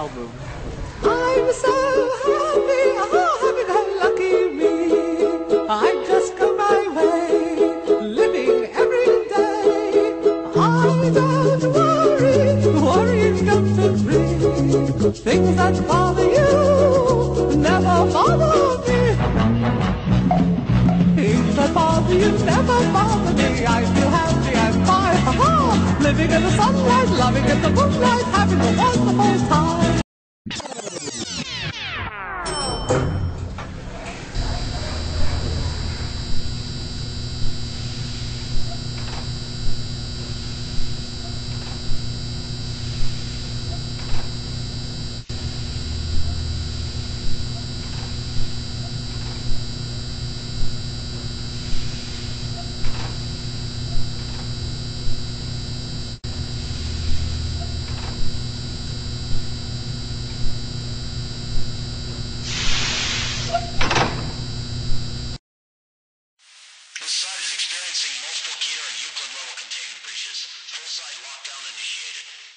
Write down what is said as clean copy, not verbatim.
album. I'm so happy, oh happy go lucky me. I just go my way, living every day. I don't worry, worrying's got to free. Things that bother you never bother me. Things that bother you never bother me. I feel happy and fine, ha-ha. Living in the sunlight, loving in the moonlight, having a wonderful time. This site is experiencing multiple Keter and Euclid level containment breaches. Full site lockdown initiated.